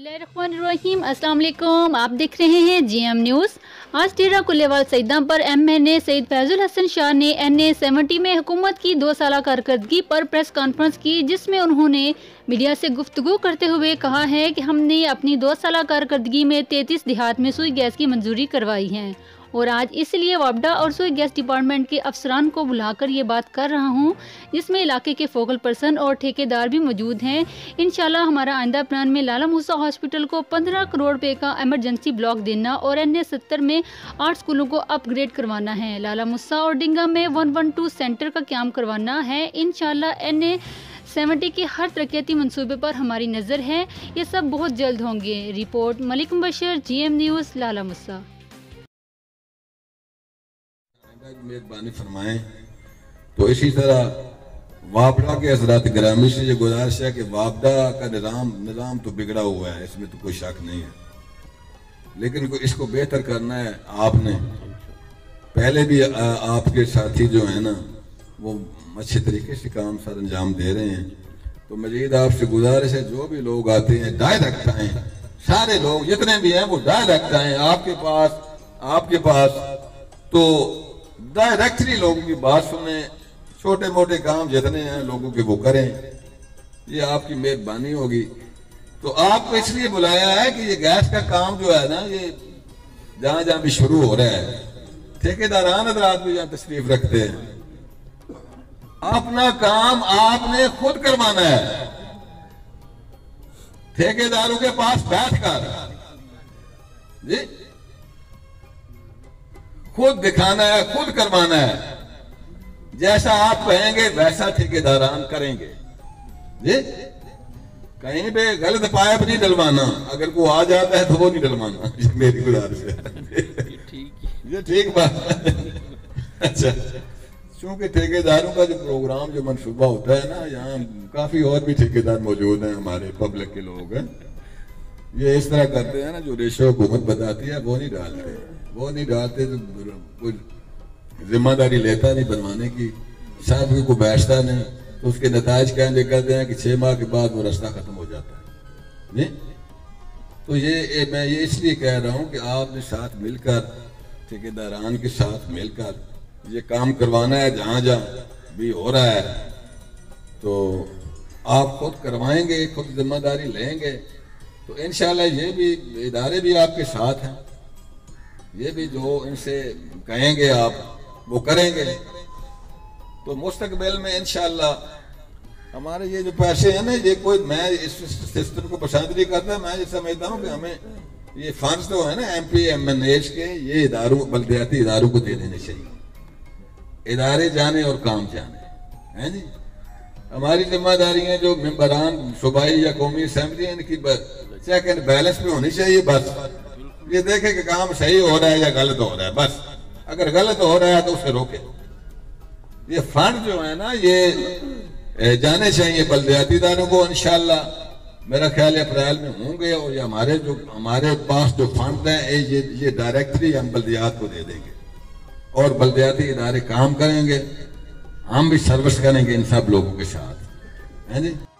बिस्मिल्लाहिर्रहमानिर्रहीम। अस्सलाम वालेकुम। आप देख रहे हैं जीएम न्यूज़। आज टीरा कुल्लेवाल सईदा पर एमएनए सईद फैजुल हसन शाह ने एनए 70 में हुकूमत की 2 साल कारकर्दगी पर प्रेस कॉन्फ्रेंस की, जिसमें उन्होंने मीडिया से गुफ्तगू करते हुए कहा है कि हमने अपनी 2 साल कारकर्दगी में 33 देहात में सुई गैस की मंजूरी करवाई है और आज इसलिए वापडा और सुई गैस डिपार्टमेंट के अफसरान को बुलाकर ये बात कर रहा हूँ, जिसमें इलाके के फोकल पर्सन और ठेकेदार भी मौजूद हैं। इंशाल्लाह हमारा आइंदा प्लान में लाला मूसा हॉस्पिटल को 15 करोड़ रुपए का इमरजेंसी ब्लॉक देना और एनए 70 में 8 स्कूलों को अपग्रेड करवाना है। लाला मूसा और डिंगा में 112 सेंटर का क्याम करवाना है। इंशाल्लाह एनए 70 के हर तरक्याती मंसूबे पर हमारी नज़र है। ये सब बहुत जल्द होंगे। Report Malik Mubashar, GM News, Lala Musa. मेहरबानी फरमाएं। तो इसी तरह वापडा के हजरात ग्रामी से ये गुजारिश है कि वापडा का निज़ाम तो बिगड़ा हुआ है, इसमें तो कोई शक नहीं है, लेकिन इसको बेहतर करना है। आपने पहले भी आपके साथी जो है ना वो अच्छे तरीके से काम सर अंजाम दे रहे हैं। तो मजीद आपसे गुजारिश है, जो भी लोग आते हैं डायरेक्ट आए, सारे लोग जितने भी हैं वो डायरेक्ट आए आपके पास तो डायरेक्टली लोगों की बात सुने, छोटे मोटे काम जितने हैं लोगों के वो करें, ये आपकी मेहरबानी होगी। तो आपको इसलिए बुलाया है कि ये गैस का काम जो है ना, ये जहां जहां भी शुरू हो रहा है, ठेकेदारान हज़रात भी जहां तशरीफ रखते हैं, अपना काम आपने खुद करवाना है। ठेकेदारों के पास बैठकर जी खुद दिखाना है, खुद करवाना है। जैसा आप कहेंगे वैसा ठेकेदारान करेंगे जी। कहीं पे गलत पाइप नहीं डलवाना, अगर कोई आ जाता है तो वो नहीं डलवाना, मेरी गुजारिश है। ये ठीक बात। अच्छा, क्योंकि ठेकेदारों का जो प्रोग्राम जो मनसूबा होता है ना, यहाँ काफी और भी ठेकेदार मौजूद हैं, हमारे पब्लिक के लोग हैं, ये इस तरह करते हैं ना, जो रेशो हुकूमत बताती है वो नहीं डालते तो कोई जिम्मेदारी लेता नहीं बनवाने की, साथ में कोई बैठता नहीं, तो उसके नताज क्या निकलते हैं कि 6 माह के बाद वो रास्ता खत्म हो जाता है नहीं? तो मैं ये इसलिए कह रहा हूँ कि आपने साथ मिलकर, ठेकेदारान के साथ मिलकर ये काम करवाना है। जहाँ जहाँ भी हो रहा है तो आप खुद करवाएंगे, खुद जिम्मेदारी लेंगे, तो इंशाल्लाह ये भी इदारे भी आपके साथ हैं, ये भी जो इनसे कहेंगे आप वो करेंगे। तो मुस्तकबिल में इंशाल्लाह हमारे ये जो पैसे हैं ना, ये कोई, मैं इस सिस्टम को पसंद नहीं करता। मैं ये समझता हूँ कि हमें ये फंड्स तो है ना MP MNA के, ये इदारों, बल्दियाती इदारों को दे देने चाहिए। इदारे जाने और काम जाने हैं जी। हमारी जिम्मेदारी है जो मेंबरान सूबाई या कौमी असेंबली, इनकी चेक एंड बैलेंस में होनी चाहिए। बस ये देखे कि काम सही हो रहा है या गलत हो रहा है, बस अगर गलत हो रहा है तो उसे रोके। ये फंड जो है ना ये जाने चाहिए बल्दियाती इदारों को। इंशाल्लाह मेरा ख्याल है अप्रैल में होंगे, और ये हमारे पास जो फंड है ये डायरेक्टली हम बल्दियात को दे देंगे और बल्दियाती इदारे काम करेंगे, हम भी सर्विस करेंगे इन सब लोगों के साथ, है जी।